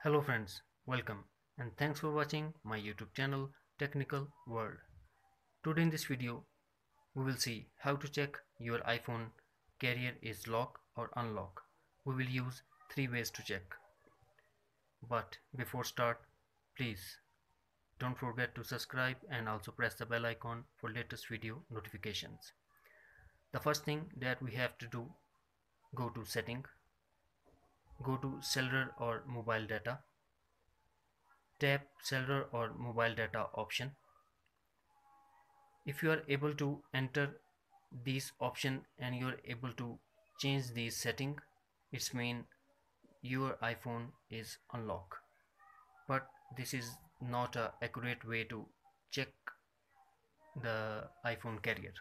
Hello friends, welcome and thanks for watching my YouTube channel Technical World. Today in this video we will see how to check your iPhone carrier is lock or unlock. We will use three ways to check. But before start, please don't forget to subscribe and also press the bell icon for latest video notifications. The first thing that we have to do, go to setting, go to cellular or mobile data. Tap cellular or mobile data option. If you are able to enter these option and you are able to change these setting, it's mean your iPhone is unlocked. But this is not a accurate way to check the iPhone carrier.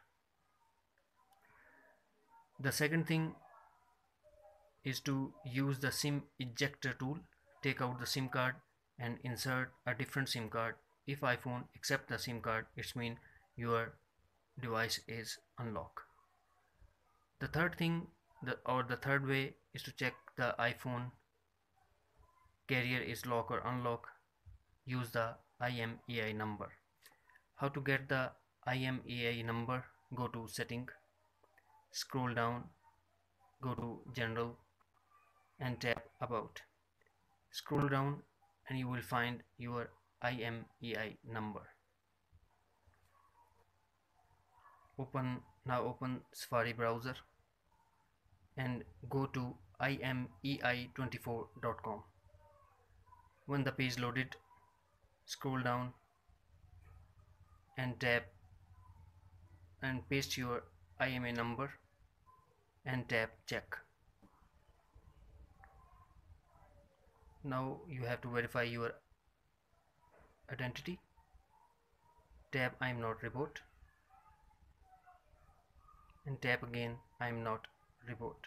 The second thing is to use the SIM ejector tool. Take out the SIM card and insert a different SIM card. If iPhone accept the SIM card, it's mean your device is unlocked. The third thing the third way is to check the iPhone carrier is lock or unlock. Use the IMEI number. How to get the IMEI number? Go to setting, scroll down, go to general and tap about. Scroll down and you will find your IMEI number. Open Safari browser and go to imei24.com. When the page loaded, scroll down and tap and paste your IMEI number and tap check. Now you have to verify your identity. Tap I am not robot and tap again I am not robot.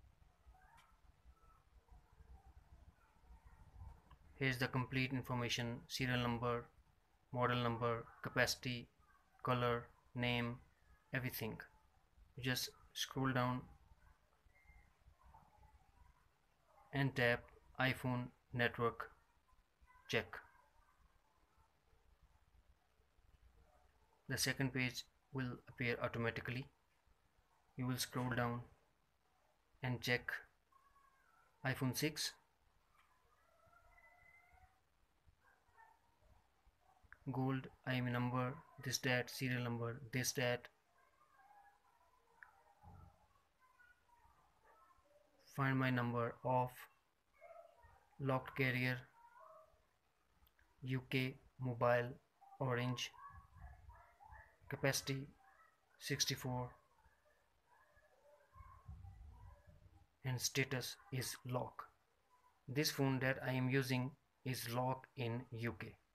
Here's the complete information: serial number, model number, capacity, color, name, everything. You just scroll down and tap iPhone network check. The second page will appear automatically. You will scroll down and check iPhone 6, gold, IMEI number, this that, serial number, this that. Find my number, off, locked carrier, UK, mobile, orange, capacity 64 and status is lock. This phone that I am using is locked in UK.